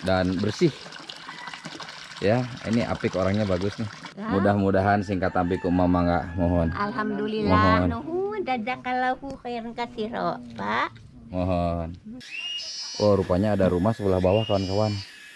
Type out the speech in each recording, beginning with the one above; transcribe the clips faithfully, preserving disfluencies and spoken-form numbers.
dan bersih. Ya, ini apik orangnya bagus nih. Mudah-mudahan singkat apik mama nggak mohon. Alhamdulillah. Nuhun jazakallahu khairan katsira, Pak. Mohon. Oh, rupanya ada rumah sebelah bawah kawan-kawan.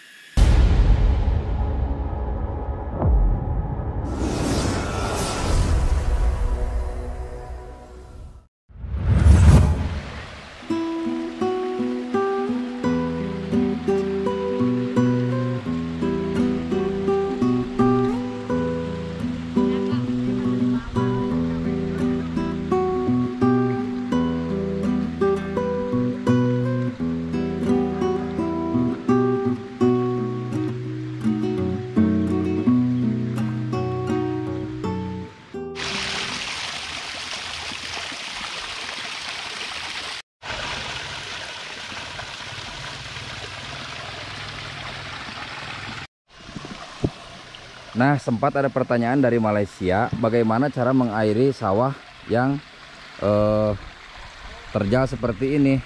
Nah, sempat ada pertanyaan dari Malaysia, bagaimana cara mengairi sawah yang eh, terjal seperti ini.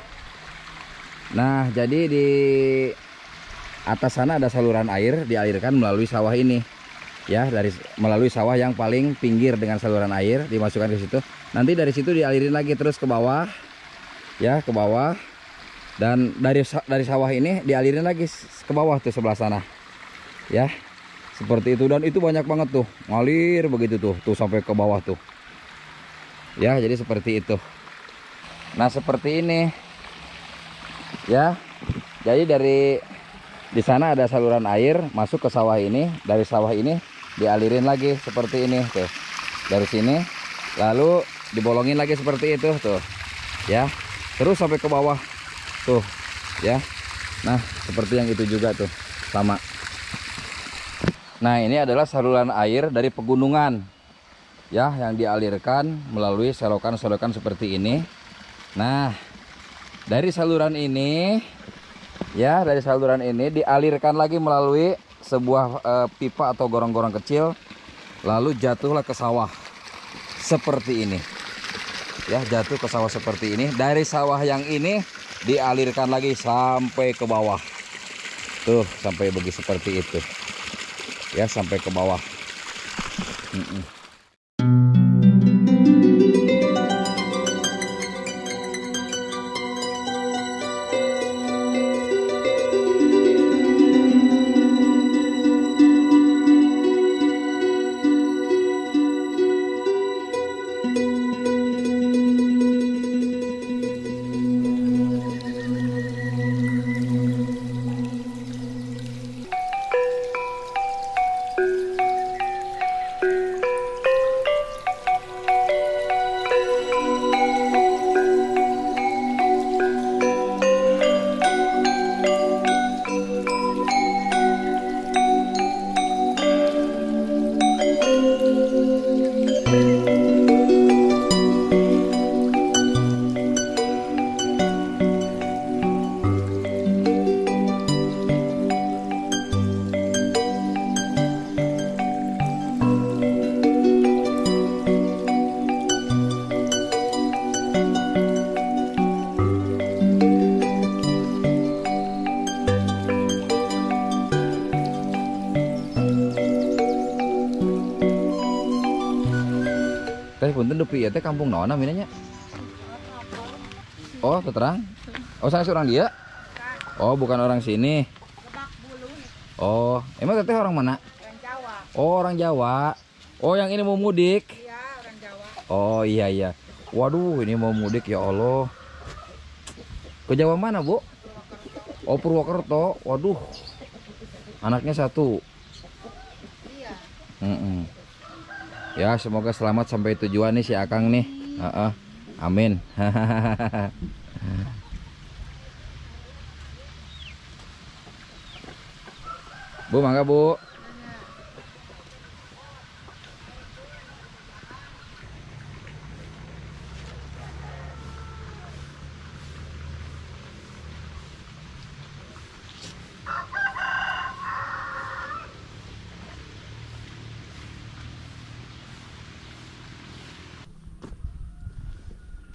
Nah, jadi di atas sana ada saluran air, dialirkan melalui sawah ini. Ya, dari melalui sawah yang paling pinggir dengan saluran air dimasukkan ke situ. Nanti dari situ dialirin lagi terus ke bawah. Ya, ke bawah. Dan dari dari sawah ini dialirin lagi ke bawah tuh sebelah sana. Ya. Seperti itu, dan itu banyak banget tuh ngalir begitu tuh tuh sampai ke bawah tuh ya. Jadi seperti itu. Nah, seperti ini ya. Jadi dari di sana ada saluran air masuk ke sawah ini, dari sawah ini dialirin lagi seperti ini tuh, dari sini lalu dibolongin lagi seperti itu tuh ya, terus sampai ke bawah tuh ya. Nah, seperti yang itu juga tuh sama. Nah, ini adalah saluran air dari pegunungan ya, yang dialirkan melalui selokan-selokan seperti ini. Nah, dari saluran ini ya, dari saluran ini dialirkan lagi melalui sebuah e, pipa atau gorong-gorong kecil, lalu jatuhlah ke sawah seperti ini ya, jatuh ke sawah seperti ini. Dari sawah yang ini dialirkan lagi sampai ke bawah tuh, sampai begitu seperti itu ya, sampai ke bawah. Mm -mm. Teh punten dupi ya teh kampung naon namanya? Oh, terang. Oh, sana seorang dia? Oh, bukan orang sini. Oh, emang teteh orang mana? Orang Jawa. Oh, orang Jawa. Oh, yang ini mau mudik. Iya, orang Jawa. Oh, iya iya. Waduh, ini mau mudik ya Allah. Ke Jawa mana, Bu? Oh, Purwokerto. Waduh. Anaknya satu. Iya. Mm -mm. Ya, semoga selamat sampai tujuan nih si Akang nih. Uh-uh. Amin. Bu, mangga Bu.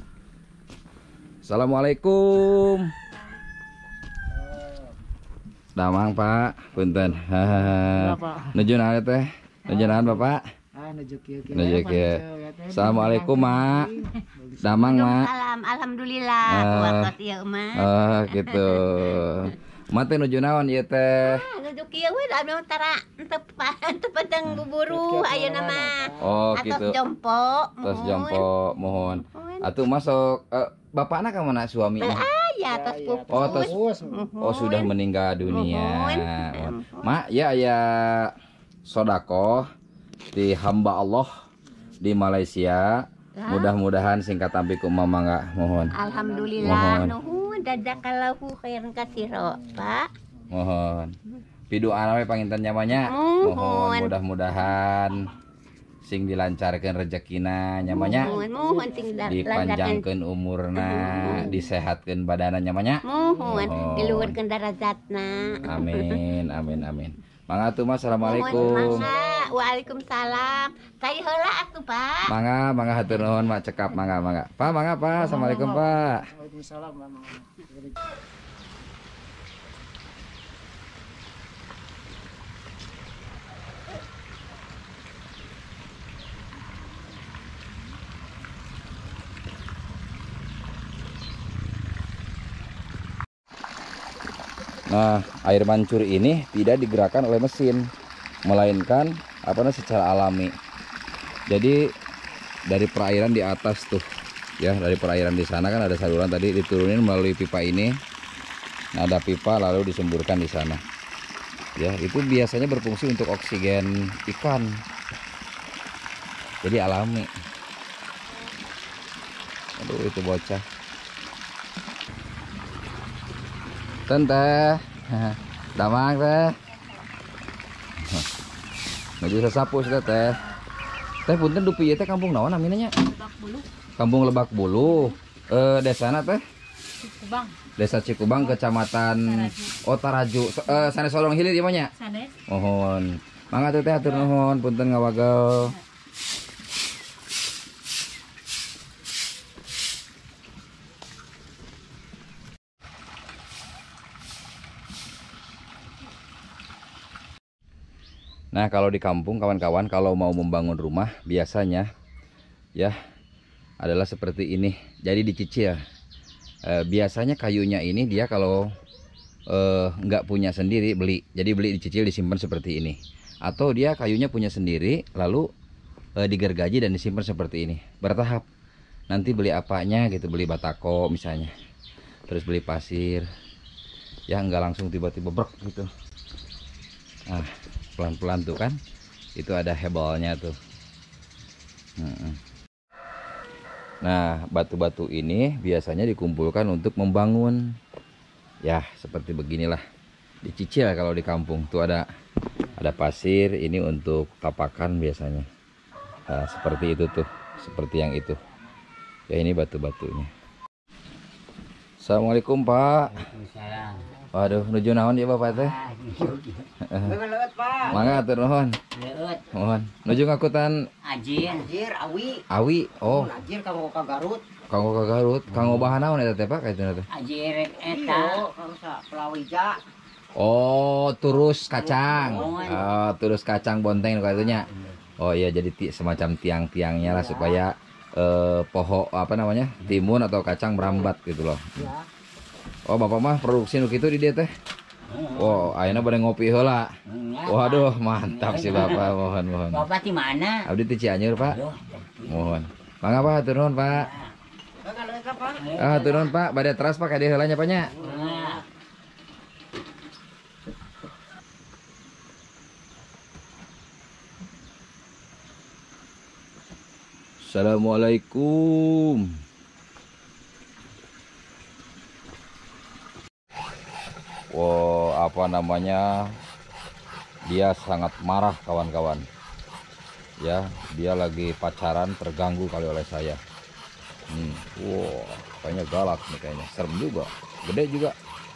Assalamualaikum. Damang Pak, punten. Hahaha. Nuju naon teh? Nuju naon Bapak? Ah, nuju kieu kieu. Nuju kieu. Assalamualaikum Mak. Damang Mak. Salam, alhamdulillah. Ah. Kuatot ieu mah. Oh gitu. Mak teh nuju naon ieu teh? Ah, nuju kieu we da anu tara teu teu padang buburu ayeuna mah. Oh Atos gitu. jompo. Terus mohon. jompo mohon. Atuh masuk eh, bapakna ka mana suaminya? Aya tos pupus. Oh, tos Oh sudah meninggal dunia. Mak, ya ya sodako di hamba Allah di Malaysia. Mudah-mudahan singkat tampi ku mama enggak mohon. Alhamdulillah. Mohon. Nuhun jazakallahu khairan katsira, Pak. Mohon. Pidu we panginten nyamanya. Mohon. Mohon mudah-mudahan sing dilancarkeun rezekina nyamanya. Mohon, mohon sing da- Dipanjangkeun umurna, disehatkeun badanna nyamanya. Mohon, Mohon. diluhurkeun darajatna. Amin, amin, amin. Mangga tuh Mas, Mohon, assalamualaikum. mangga. Waalaikumsalam. Kai heula atuh, Pak. Mangga, mangga hatur nuhun mak cekap mangga, mangga. Pak, mangga Pak. Assalamualaikum Pak. Waalaikumsalam. Nah, air mancur ini tidak digerakkan oleh mesin, melainkan apa namanya secara alami. Jadi dari perairan di atas tuh, ya dari perairan di sana kan ada saluran tadi diturunin melalui pipa ini. Nah, ada pipa lalu disemburkan di sana. Ya, itu biasanya berfungsi untuk oksigen ikan. Jadi alami. Aduh, itu bocah. Tante, damang teh. Maju sasapu sudah teh. Teh punten dupi ieu teh kampung naon naminanya? Lebak Bulu, Kampung Lebak Bulu. Eh desana teh? Cikubang, Desa Cikubang, Kecamatan Oh Taraju. So- Eh sanes Solong Hilir ieu mah nya? Sanes, Mohon. Mangga teh hatur nuhun, punten ngawagel. Nah, kalau di kampung kawan-kawan kalau mau membangun rumah biasanya ya adalah seperti ini. Jadi dicicil. Eh, biasanya kayunya ini dia kalau eh, nggak punya sendiri beli. Jadi beli dicicil disimpan seperti ini. Atau dia kayunya punya sendiri lalu eh, digergaji dan disimpan seperti ini. Bertahap. Nanti beli apanya gitu, beli batako misalnya. Terus beli pasir. Ya nggak langsung tiba-tiba brek gitu. Nah, pelan-pelan tuh kan itu ada hebelnya tuh. Nah, batu-batu ini biasanya dikumpulkan untuk membangun ya seperti beginilah, dicicil kalau di kampung tuh ada ada pasir ini untuk tapakan biasanya. Nah, seperti itu tuh, seperti yang itu ya, ini batu-batunya. Assalamualaikum Pak. Waduh, nuju naon ya Bapak teh? Mangga atur nuhun. Leut, Mohon. Nuju ngakutan ajir, Anjir, awi. awi. Oh, Anjir kanggo ka Garut. kanggo ka Garut, kanggo bahan naon eta teh Pak kaituna teh? ajir eta. Iya, kanggo sa pelawija. Oh, turus kacang. Oh, turus kacang bonteng katanya. Oh iya, jadi ti, semacam tiang-tiangnya lah supaya eh, poho apa namanya? Timun atau kacang merambat gitu loh. Ya. Oh, Bapak mah produksi nu kitu di dia teh. Oh, ayeuna bade ngopi heula. Waduh, mantap sih Bapak, mohon mohon. Bapak di mana? Abdi teh Cianjur, Pak. Aduh, Mohon. Mangga Pak, hatur nuhun, Pak. Kalau eta Pak. Ah, hatur nuhun, Pak. Bade teras Pak kade heula nya, Pak nya. nah, Assalamualaikum. Wow, apa namanya? Dia sangat marah kawan-kawan. Ya, dia lagi pacaran terganggu kali oleh saya. Hmm, wow, kayaknya galak nih kayaknya. Serem juga, gede juga.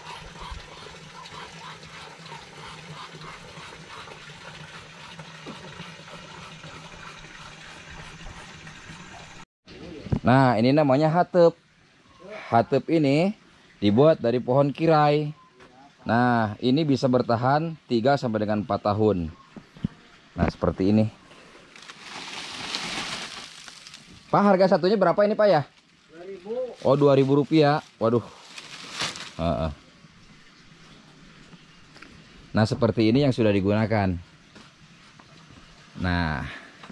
Nah, ini namanya hatep. Hatep ini dibuat dari pohon kirai. Nah, ini bisa bertahan tiga sampai dengan empat tahun. Nah, seperti ini. Pak, harga satunya berapa ini, Pak ya? dua ribu. Oh, dua ribu rupiah. Waduh. Uh-uh. Nah, seperti ini yang sudah digunakan. Nah.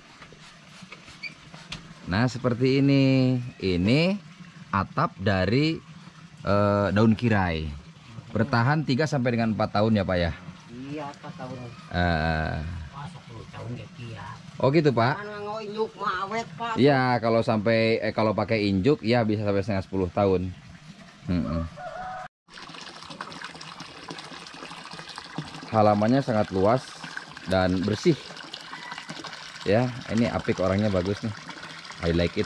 Nah, seperti ini. Ini atap dari uh, daun kirai. Bertahan tiga sampai dengan empat tahun ya, Pak ya? Iya, empat tahun. Uh, sepuluh tahun ya. oh gitu, Pak? Mana ngoyuk mawet, Pak. Iya, kalau sampai eh, kalau pakai injuk ya bisa sampai setengah sepuluh tahun. Hmm-mm. Halamannya sangat luas dan bersih. Ya, ini apik, orangnya bagus nih. I like it.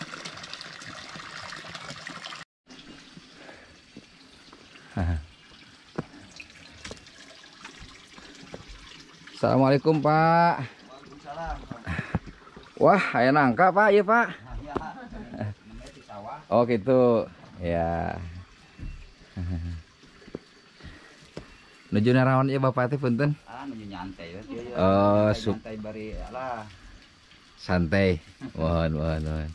Assalamualaikum, Pak. Waalaikumsalam. Wah, ayah nangka, Pak. Iya, Pak. Ya, di sawah. Oh gitu. Ya. Nuju narawan ya Bapak teh punten. Ah, nuju nyantai ya. Oh, sup. Nyantai bari lah. Santai. Mohon, mohon, mohon.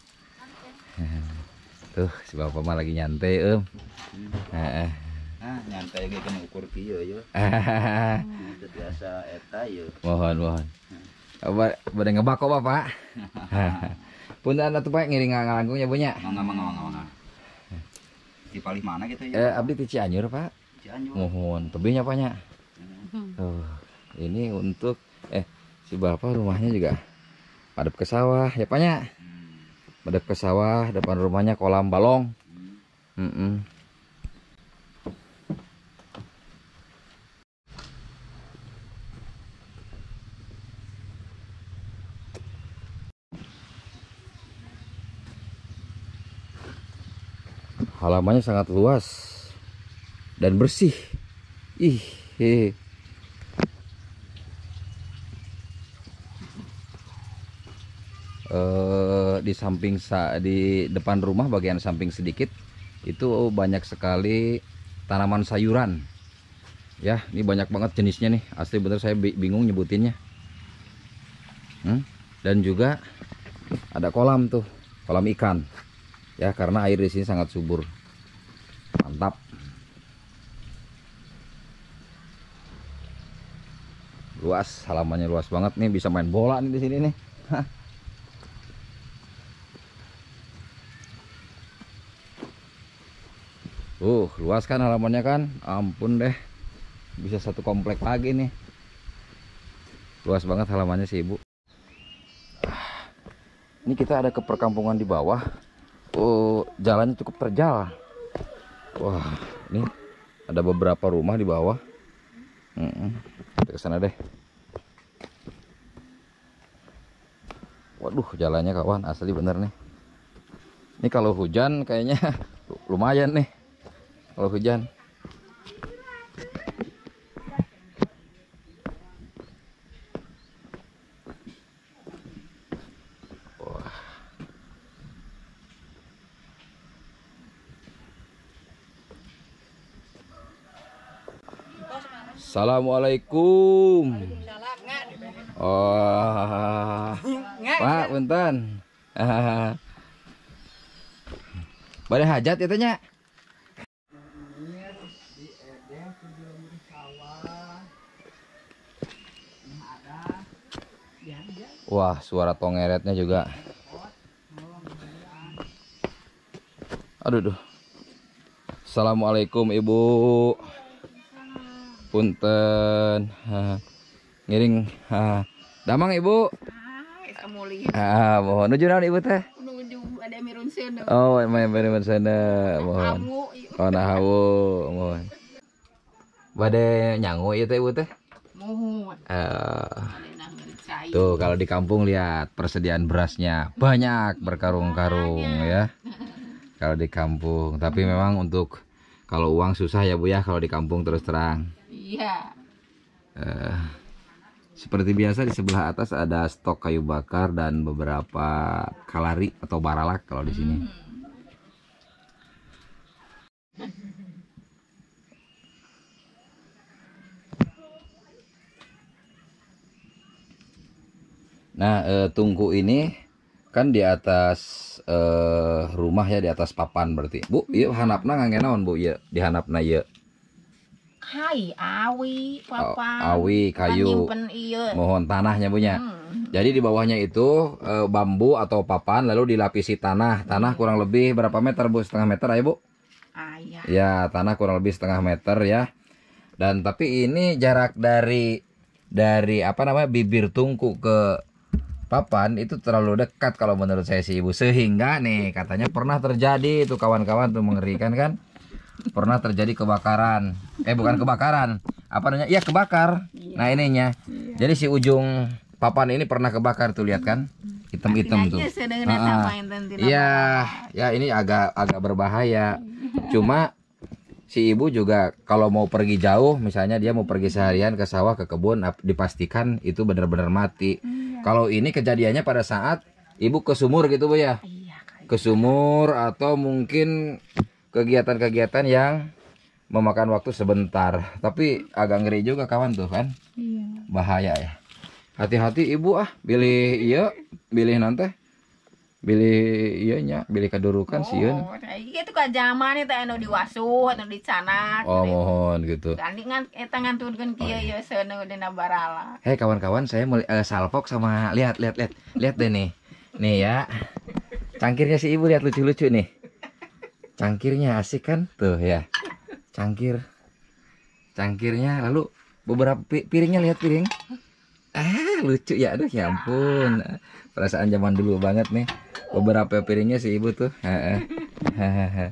Tuh, si Bapak mah lagi nyantai, Em. Heeh. Ah, nyantai ge kena ukur kieu ya. Itu biasa eta ya. Mohon, mohon. Ba- Bade ngebak kok Bapak. Punten atuh Pak ngiring ngalangkungnya punya. Mangga mangga mangga mangga. Di palih mana gitu Eh, ya? abdi ti Cianjur, Pak. Cianjur. Mohon, tebihnya Paknya. Tuh, ini untuk eh si Bapak rumahnya juga madep ke sawah ya Paknya. Madep ke sawah, depan rumahnya kolam balong. Mm-mm. Halamannya sangat luas dan bersih. Ih, hehe. Eh, di samping sa di depan rumah bagian samping sedikit itu banyak sekali tanaman sayuran. Ya, ini banyak banget jenisnya nih. Asli bener saya bi- bingung nyebutinnya. Hmm? Dan juga ada kolam tuh, kolam ikan. Ya, karena air di sini sangat subur. Mantap. Luas, halamannya luas banget nih, bisa main bola nih di sini nih. Hah. Uh, luas kan halamannya kan? Ampun deh. Bisa satu komplek lagi nih. Luas banget halamannya sih, Ibu. Ini kita ada ke perkampungan di bawah. Oh, jalannya cukup terjal. Wah, ini ada beberapa rumah di bawah. Mm-mm. Kita ke sana deh. Waduh, jalannya kawan, asli bener nih. Ini kalau hujan kayaknya lumayan nih. Kalau hujan. Wah. Assalamualaikum. Oh, Pak, punten. Bade hajat ya tanya. Wah, suara tongeretnya juga. Aduh, duh. Assalamualaikum Ibu. Punten. Ha. Ngiring. Ha. Damang Ibu. Ah, mohon nuju naon Ibu teh? Ada mirun seun. Oh, main bareng sana. Mohon. Oh, nah hawu, mohon. Bade nyangu ieu teh Ibu teh? Mohon. Eh. Tuh kalau di kampung lihat persediaan berasnya banyak berkarung-karung ya. Kalau di kampung, tapi memang untuk kalau uang susah ya Bu ya kalau di kampung terus terang. Iya. Eh, seperti biasa di sebelah atas ada stok kayu bakar dan beberapa kalari atau baralak kalau di sini. Nah, eh, tungku ini kan di atas eh, rumah ya, di atas papan berarti. Bu, iya hanapna ngangge naon Bu? Iya, di hanapna ieu. Hai, awi, papan. Awi, kayu. Nyimpen iya. Mohon tanahnya punya. Hmm. Jadi di bawahnya itu eh, bambu atau papan lalu dilapisi tanah. Tanah kurang lebih berapa meter Bu? Setengah meter aja Bu? Ah, iya. Ya, tanah kurang lebih setengah meter ya. Dan tapi ini jarak dari dari apa namanya bibir tungku ke papan itu terlalu dekat kalau menurut saya sih Ibu. Sehingga nih katanya pernah terjadi itu kawan-kawan tuh mengerikan kan. Pernah terjadi kebakaran. Eh bukan kebakaran. Apa namanya? Iya kebakar. Iya. Nah ininya. Iya. Jadi si ujung papan ini pernah kebakar tuh lihat kan? Hitam-hitam tuh. Ah, iya, ya ini agak agak berbahaya. Cuma si ibu juga kalau mau pergi jauh, misalnya dia mau pergi seharian ke sawah ke kebun, dipastikan itu benar-benar mati. Iya. Kalau ini kejadiannya pada saat ibu ke sumur gitu Bu ya. Iya, kayak Ke sumur atau mungkin kegiatan-kegiatan yang memakan waktu sebentar. Tapi agak ngeri juga kawan tuh kan. iya. Bahaya ya. Hati-hati ibu ah, pilih iya, pilih nanti. Pilih iya nya, pilih kedurukan sieun. Oh, iya itu kan zaman itu anu diwasuh atau dicanak. Oh, mohon gitu. Gandingan eta nganturkeun kieu ya seuneu dina barala. Hei kawan-kawan, saya mau uh, salpok sama lihat lihat lihat lihat deh nih. Nih ya. Cangkirnya si ibu lihat lucu-lucu nih. Cangkirnya asik kan? Tuh ya. Cangkir. Cangkirnya lalu beberapa pi- piringnya lihat piring. Ah, lucu ya. Aduh, ya ampun. Perasaan zaman dulu banget nih. Beberapa piringnya si ibu tuh. Heeh. Hahaha.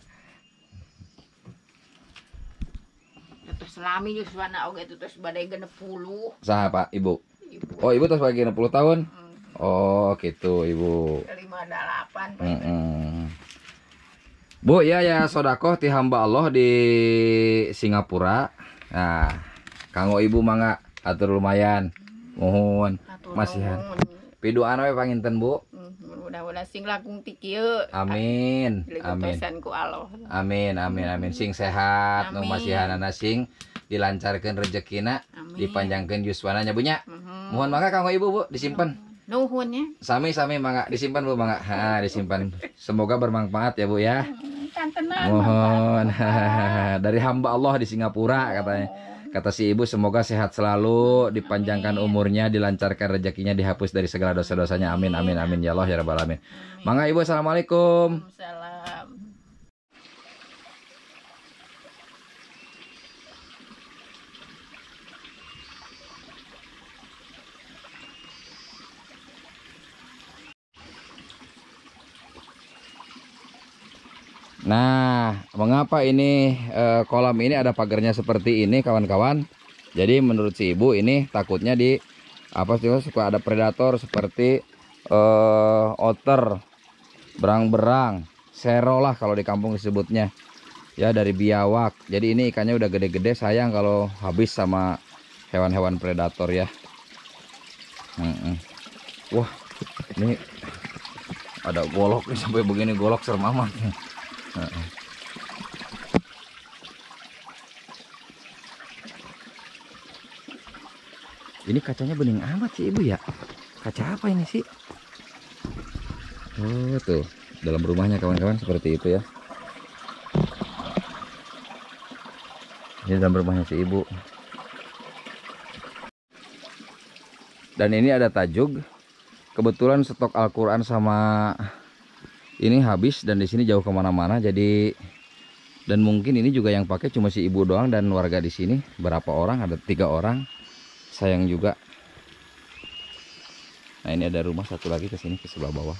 Terus selami geus wana oge terus badai genep puluh. Saha Pak, Ibu? Ibu. Oh, ibu terus lagi enam puluh tahun. Oh, gitu, Ibu. lima delapan. Mm-mm. Bu, ya ya sodakoh ti hamba Allah di Singapura. Nah, kanggo ibu mangga atur lumayan. Mohon masihan. Pidoan we panginten Bu. Mudah-mudahan sing langkung ti kieu. Amin. Amin. Amin. Ku Allah. Amin amin amin sing sehat nu Amin. masihanana sing dilancarkeun rezekina, Amin. dipanjangkeun yuswana nya Bu nya. Mhm. Mohon mangga kanggo ibu Bu disimpan. Nuhun ya. Sami-sami mangga disimpan Bu mangga. Ha, disimpan. Semoga bermanfaat ya Bu ya. Kan tenang. Mohon. Dari hamba Allah di Singapura katanya. Kata si ibu semoga sehat selalu, dipanjangkan umurnya, dilancarkan rezekinya, dihapus dari segala dosa-dosanya. Amin amin amin ya Allah ya rabbal alamin. Mangga ibu, assalamualaikum. Salam. Nah, mengapa ini eh, kolam ini ada pagarnya seperti ini, kawan-kawan? Jadi menurut si ibu ini takutnya di apa sih suka ada predator seperti eh, otter, berang-berang, sero lah kalau di kampung disebutnya. Ya dari biawak. Jadi ini ikannya udah gede-gede, sayang kalau habis sama hewan-hewan predator ya. Mm-mm. Wah, ini ada golok nih sampai begini, golok serem amat. Heeh. Ini kacanya bening amat sih ibu ya. Kaca apa ini sih? Oh tuh, dalam rumahnya kawan-kawan seperti itu ya. Ini dalam rumahnya si ibu. Dan ini ada tajuk. Kebetulan stok Al-Quran sama ini habis dan di sini jauh kemana-mana. Jadi dan mungkin ini juga yang pakai cuma si ibu doang dan warga di sini berapa orang? Ada tiga orang. Sayang juga. Nah ini ada rumah satu lagi ke sini ke sebelah bawah.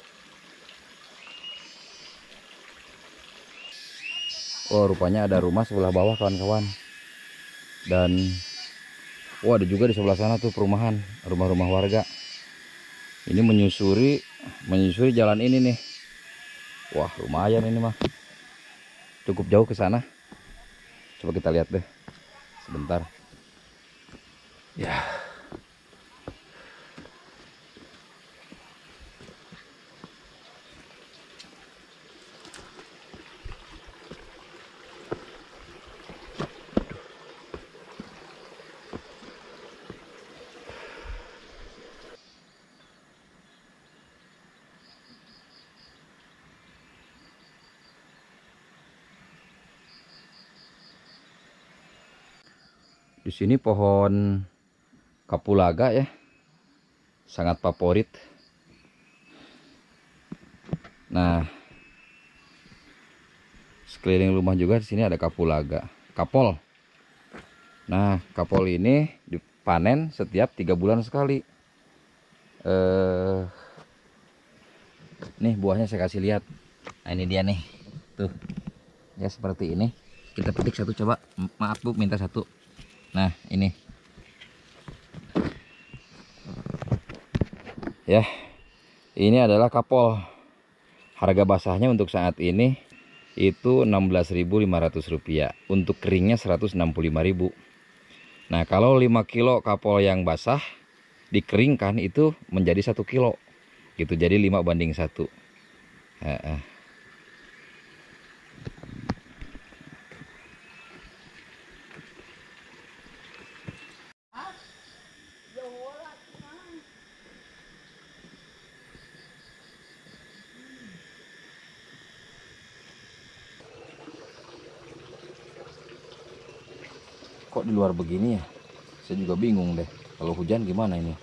Oh rupanya ada rumah sebelah bawah kawan-kawan. Dan oh ada juga di sebelah sana tuh perumahan, rumah-rumah warga. Ini menyusuri menyusuri jalan ini nih. Wah lumayan ini mah. Cukup jauh ke sana. Coba kita lihat deh. Sebentar. Ya. Di sini pohon kapulaga ya, sangat favorit. Nah, sekeliling rumah juga di sini ada kapulaga, kapol. Nah, kapol ini dipanen setiap tiga bulan sekali. Eh, nih buahnya saya kasih lihat. Nah, ini dia nih, tuh ya seperti ini. Kita petik satu coba. Maaf Bu, minta satu. Nah ini ya, ini adalah kapol. Harga basahnya untuk saat ini itu enam belas ribu lima ratus rupiah, untuk keringnya seratus enam puluh lima ribu. Nah kalau lima kilo kapol yang basah dikeringkan itu menjadi satu kilo gitu, jadi lima banding satu. Nah, kok di luar begini ya, saya juga bingung deh. Kalau hujan gimana ini?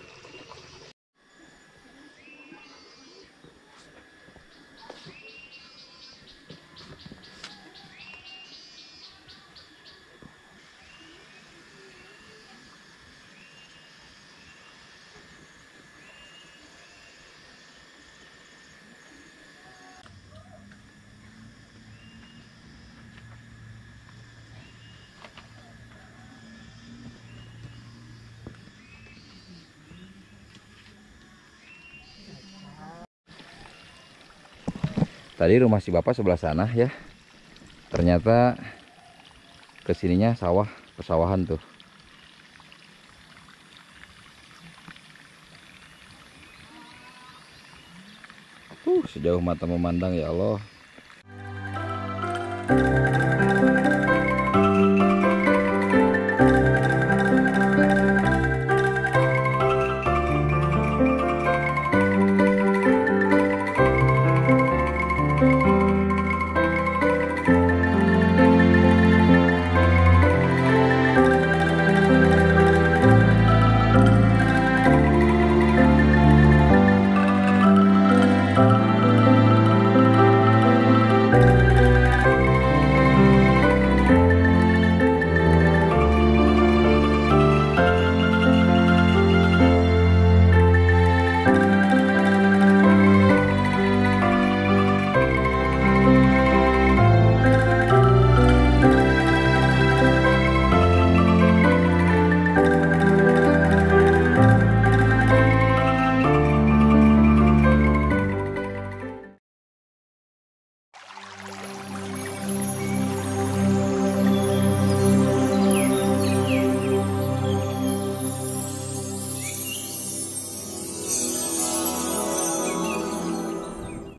Tadi rumah si bapak sebelah sana ya, ternyata kesininya sawah, persawahan tuh. Uh, sejauh mata memandang ya Allah.